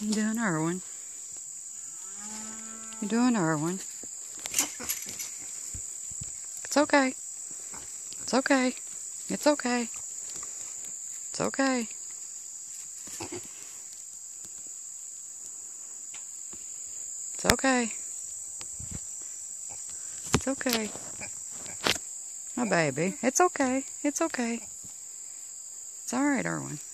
You doing, Erwin? You doing, Erwin? It's okay. It's okay. It's okay. It's okay. It's okay. It's okay. My baby. It's okay. It's okay. It's alright, Erwin.